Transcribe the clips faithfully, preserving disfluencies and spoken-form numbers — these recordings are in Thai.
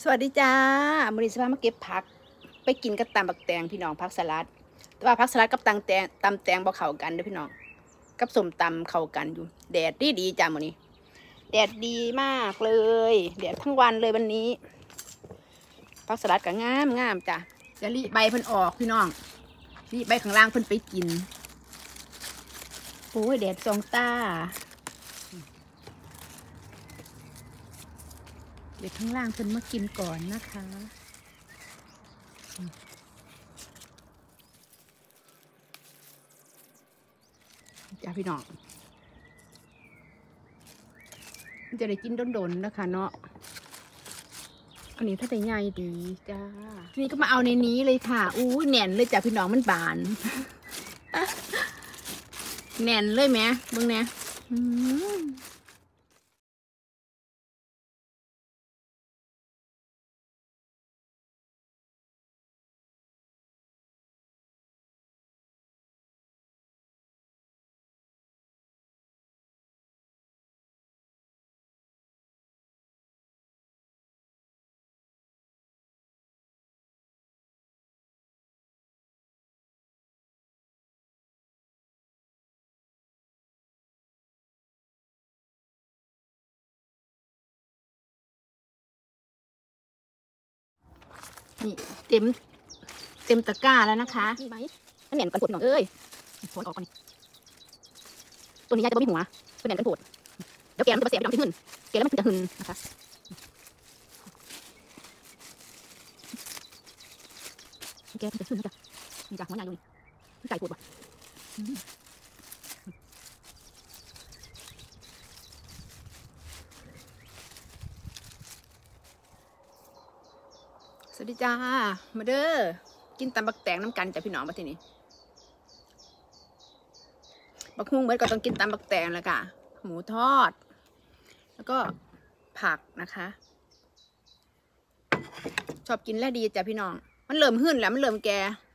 สวัสดีจ้ามื้อนี้สิพามาเก็บผักไปกินกับตำบักแตงพี่น้องผักสลัดแต่ว่าผักสลัดกับตำแตงตำแตงบ่เข้ากันเด้อพี่น้องกับส้มตำเข้ากันอยู่แดดดีดีจ้ามื้อนี้แดดดีมากเลยแดดทั้งวันเลยวันนี้ผักสลัดก็งามงามจ้ะจะรีใบเพิ่นออกพี่น้องรีใบข้างล่างเพิ่นไปกินโอ้ยแดดส่องตาเดี๋ยวข้างล่างเพิ่นมากินก่อนนะคะจ้าพี่น้องจะได้กินโดนๆนะคะเนาะอันนี้ถ้าได้ใหญ่ดีจ้าทีนี้ก็มาเอาในนี้เลยค่ะอู้แน่นเลยจ้าพี่น้องมันบาน แน่นเลยไหมเบิ่งเนี่ยนี่เต็มเต็มตะกร้าแล้วนะคะนี่ไหมมันแหน่นกันปวดหน่อยเอ้ยถอนออกก่อนตัวนี้ยายจะไม่มีหัวเป็นแหน่นกันปวดเดี๋ยวแกมันจะมาเสียไปดองที่หื่นแกแล้วมันจะหื่นนะคะแกมันจะหื่นนะจ๊ะนี่จ้ะหัวใหญ่อยู่นี่ไก่ปวดว่ะสวัสดีจ้ามาเด้อกินตำบักแตงน้ำกันจ้ะพี่น้องมาที่นี่บักฮุ้งเบิดก็ต้องกินตำบักแตงแล้วค่ะหมูทอดแล้วก็ผักนะคะชอบกินแล้วดีจ้ะพี่น้องมันเริ่มหื่นแล้วมันเริ่มแก่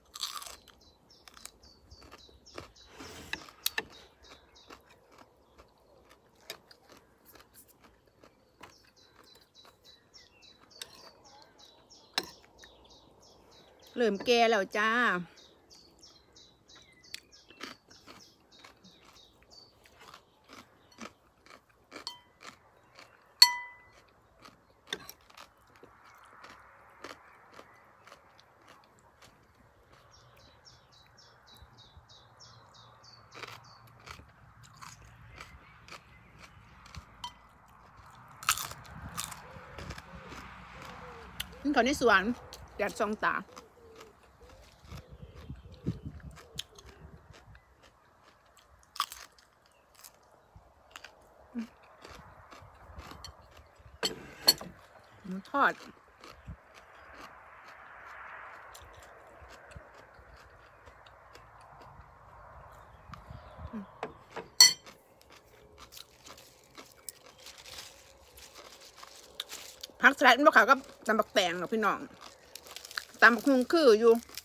เริ่มแก่แล้วจ้าเขาในสวนแดดส่องตาหมูทอดผักสลัดมันบ่เข้ากับตำบักแตงหรอกพี่น้องตำบักฮุ้งคืออยู่